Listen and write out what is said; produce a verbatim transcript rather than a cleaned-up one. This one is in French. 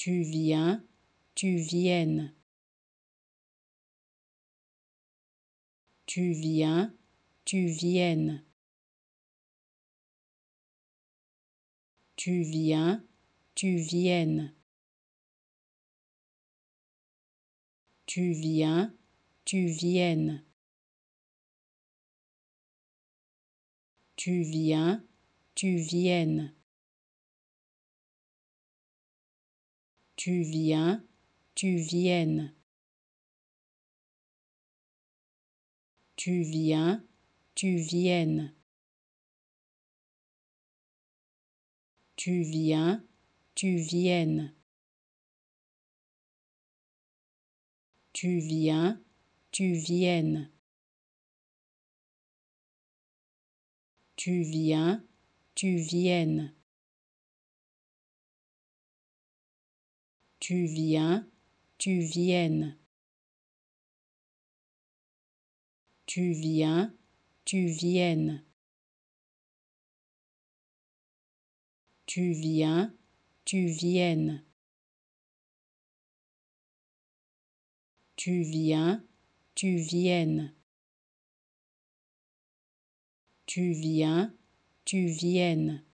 Tu viens, tu viennes. Tu viens, tu viennes. Tu viens, tu viennes. Tu viens, tu viennes. Tu viens, tu viennes. Tu viens, tu viennes. Tu viens, tu viennes. Tu viens, tu viennes. Tu viens, tu viennes. Tu viens, tu viennes. Tu viens, tu viennes. Tu viens, tu viennes. Tu viens, tu viennes. Tu viens, tu viennes. Tu viens, tu viennes.